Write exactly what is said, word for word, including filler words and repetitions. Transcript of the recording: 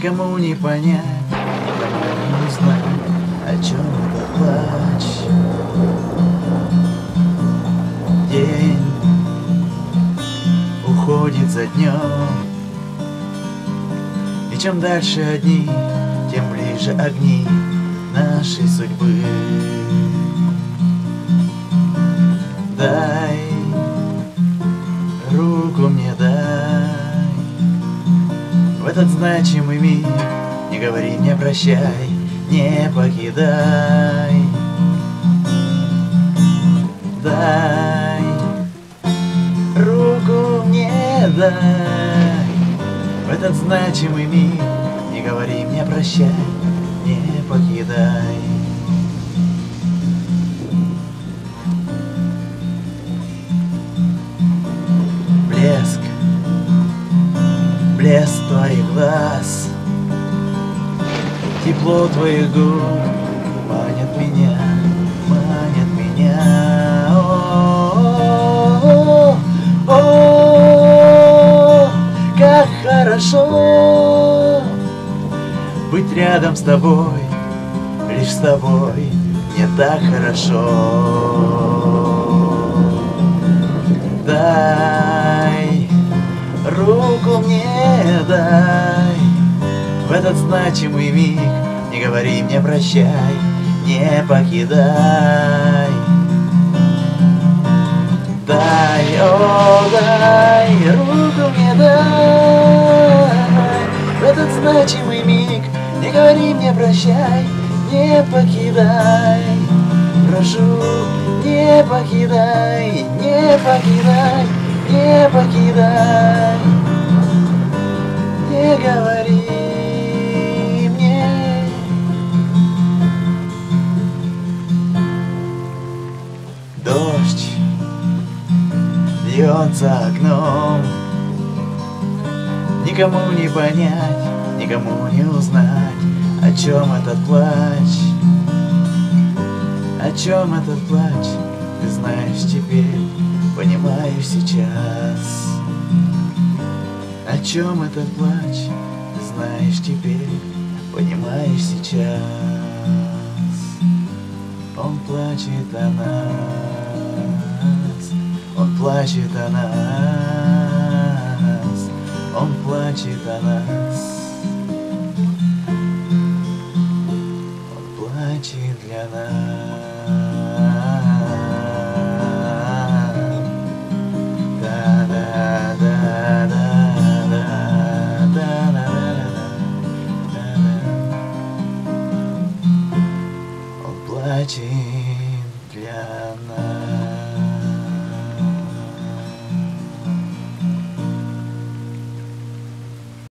никому не понять, никому не узнать, о чем этот плач. День уходит за днем, и чем дальше одни, тем ближе огни нашей судьбы. Дай руку мне, дай в этот значимый миг, не говори мне прощай, не покидай. Дай руку мне, дай в этот значимый миг, не говори мне прощай, не покидай. Блеск, блеск твоих глаз, тепло твоих губ манит меня, манит меня. О, о, о, как хорошо быть рядом с тобой, лишь с тобой мне так хорошо. Дай руку мне, дай в этот значимый миг, не говори мне прощай, не покидай. Дай, о, дай руку мне, дай в этот значимый миг, не говори мне прощай, не покидай. Прошу, не покидай, не покидай, не покидай. Не говори мне. Дождь льет за окном, никому не понять, никому не узнать, о чем этот плач. О чем этот плач, ты знаешь теперь, понимаешь сейчас. О чем этот плач, ты знаешь теперь, понимаешь сейчас. Он плачет о нас, он плачет о нас, он плачет о нас. Он плачет для нас. Плачет для нас.